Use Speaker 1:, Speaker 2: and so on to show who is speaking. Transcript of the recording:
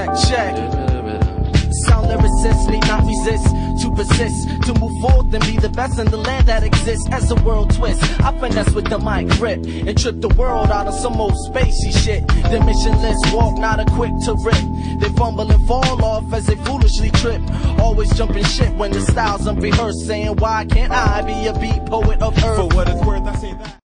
Speaker 1: check, check. Sound lyricists need not resist to persist, to move forth and be the best in the land that exists. As the world twists, I finesse with the mic grip and trip the world out of some old spacey shit. Dimensionless walk, not equipped to rip. They fumble and fall off as they foolishly trip. Always jumping shit when the style's unrehearsed, saying why can't I be a beat poet of earth?
Speaker 2: For what it's worth, I say that.